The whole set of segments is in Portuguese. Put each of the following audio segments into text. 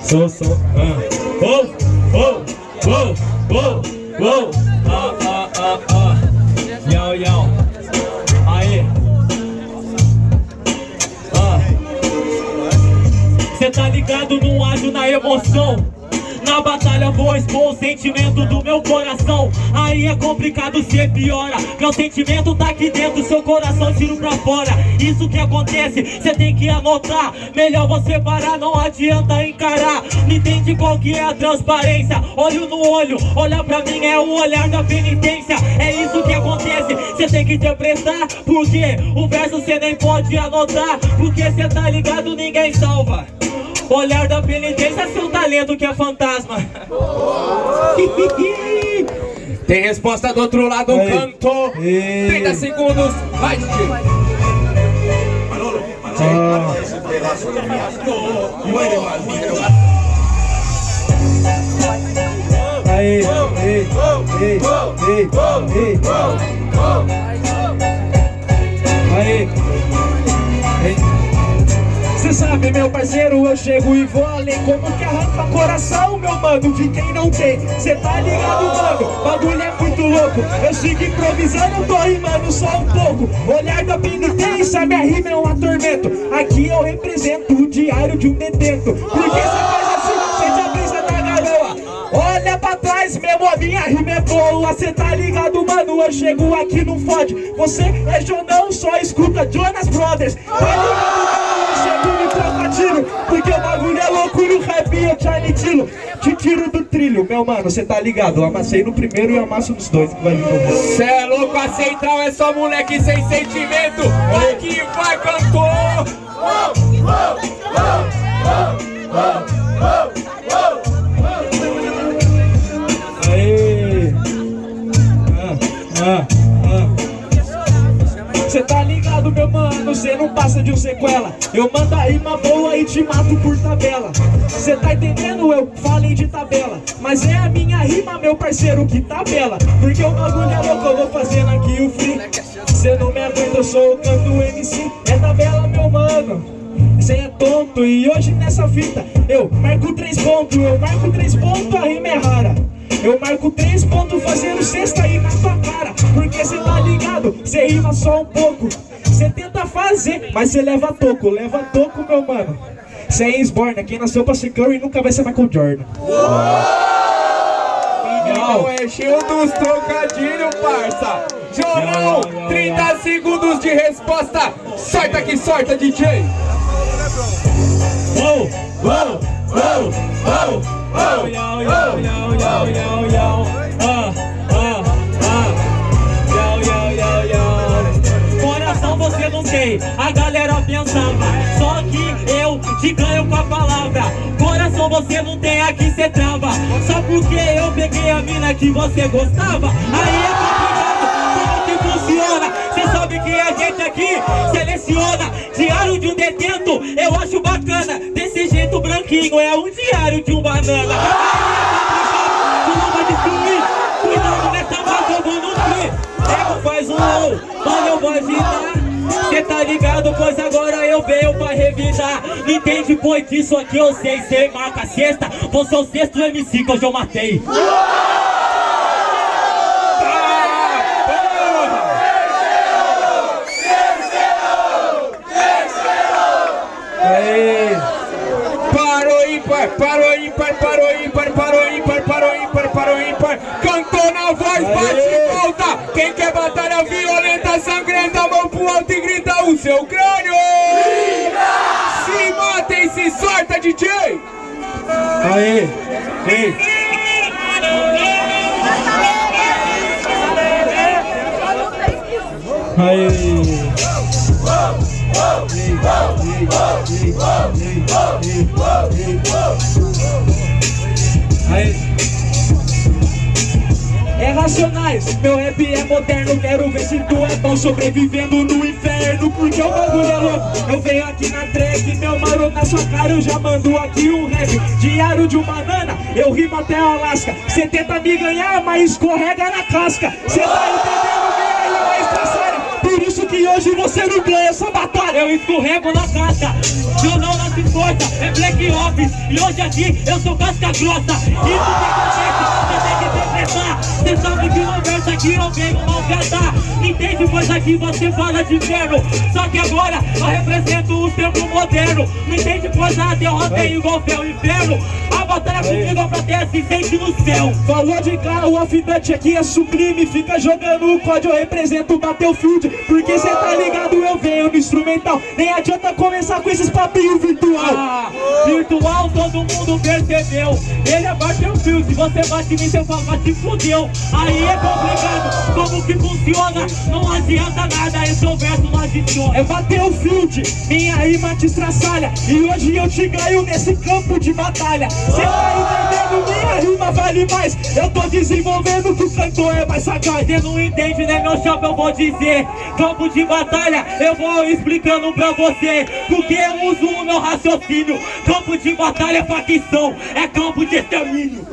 Sou. Yo. Aí. Cê tá ligado, não ajo na emoção. Na batalha vou expor o sentimento do meu coração. Aí é complicado, cê piora. Meu sentimento tá aqui dentro, seu coração tiro pra fora. Isso que acontece, cê tem que anotar. Melhor você parar, não adianta encarar. Não entende qual que é a transparência. Olho no olho, olhar pra mim é o olhar da penitência. É isso que acontece, cê tem que interpretar. Porque o verso cê nem pode anotar. Porque cê tá ligado, ninguém salva. Olhar da penitência, seu talento que é fantasma. Tem resposta do outro lado, cantou. 30 segundos, vai, DJ. Cê sabe, meu parceiro, eu chego e vou além. Como que arranca coração, meu mano, de quem não tem. Cê tá ligado, mano, bagulho é muito louco. Eu sigo improvisando, tô rimando só um pouco. Olhar da penitência, minha rima é um atormento. Aqui eu represento o diário de um detento. Porque cê faz assim, cê já brisa na garoa. Olha pra trás mesmo, a minha rima é boa. Cê tá ligado, mano, eu chego aqui, não fode. Você é Jonão, só escuta Jonas Brothers. Tá ligado, chego me trocadilho, porque o bagulho é louco no rap e eu te aniquilo. Te tiro do trilho, meu mano, cê tá ligado. Eu amassei no primeiro e amasso nos dois que vai vir no mundo. Cê é louco, a central é só moleque sem sentimento. Aqui vai, cantor. Aê. Cê tá ligado, meu mano, cê não passa de um sequela. Eu mando a rima boa e te mato por tabela. Cê tá entendendo? Eu falei de tabela, mas é a minha rima, meu parceiro, que tabela. Porque o bagulho é louco, eu vou fazendo aqui o free. Cê não me aguenta, eu sou o canto MC. É tabela, meu mano, cê é tonto. E hoje nessa fita eu marco 3 pontos. Eu marco 3 pontos, a rima é rara. Eu marco 3 pontos fazendo cesta aí na tua cara. Porque cê tá ligado, cê rima só um pouco. Cê tenta fazer, mas cê leva toco, meu mano. Cê é ex-born, quem nasceu pra ser Curry nunca vai ser Michael Jordan. Não é cheio dos trocadilhos, parça. Jornal, 30 segundos de resposta. Sorta que sorta, DJ. Coração você não tem, a galera pensava. Só que eu te ganho com a palavra. Coração você não tem, aqui cê trava. Só porque eu peguei a mina que você gostava. Aí é complicado, como que funciona? Cê sabe que a gente aqui seleciona. Diário de um detento, eu acho bacana. Desse jeito branquinho, é um diário de um banana. Tu não vai destruir, cuidado nessa vaga, eu vou nutrir. Ego faz um mano, eu vou agitar. Cê tá ligado, pois agora eu venho pra revidar. Entende, pois disso aqui eu sei. Cê marca a sexta, você é o sexto MC que hoje eu matei. Parou ímpar. Cantou na voz, bate e volta. Quem quer batalha violenta, sangrenta, mão pro alto e grita o seu crânio. Se mata e se sorta, DJ. Aê, ei. É Racionais, meu rap é moderno. Quero ver se tu é bom sobrevivendo no inferno. Porque o bagulho é louco, eu venho aqui na track. Meu mano, na sua cara eu já mando aqui um rap. Diário de um banana, eu rimo até o Alasca. Cê tenta me ganhar, mas escorrega na casca. Cê tá entendendo, minha rima é estraçária. Por isso que hoje você não ganha essa batalha. Eu escorrego na casca, eu não nasci força, é Black Ops. E hoje aqui eu sou casca grossa. Isso que acontece, você tem que interpretar. Você sabe que no verso aqui eu venho maltratar. Entende, pois aqui você fala de inferno. Só que agora eu represento o tempo moderno. Não entende, pois a derrota é igual fé ao inferno. A batalha comigo é pra ter se sente no céu. Falou de cara, o alfinete aqui é sublime. Fica jogando o código, eu represento o Battlefield. Porque cê tá ligado, eu venho no instrumental. Nem adianta começar com esses papinhos virtual. Virtual todo mundo percebeu. Ele é Battlefield, se você bate em mim, seu favor te fudeu. Aí é complicado, como que funciona? Não adianta nada, esse é o verso não adiciona. É Battlefield, minha rima te estraçalha. E hoje eu te ganho nesse campo de batalha. Cê tá entendendo, minha rima vale mais. Eu tô desenvolvendo que o cantor é mais sagaz. Cê não entende, né, meu chapa, eu vou dizer. Campo de batalha, eu vou explicando pra você. Porque eu uso o meu raciocínio. Campo de batalha é facção, é campo de extermínio.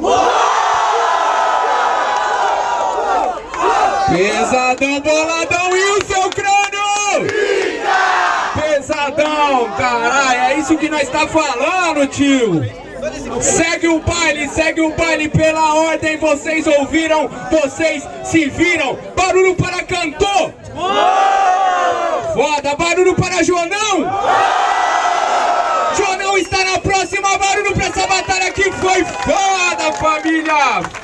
Pesadão, boladão e o seu crânio! Pesadão, caralho, é isso que nós tá falando, tio! Segue o baile pela ordem, vocês ouviram, vocês se viram. Barulho para cantor! Foda, barulho para Joanão! Joanão está na próxima, barulho pra essa batalha que foi foda, família!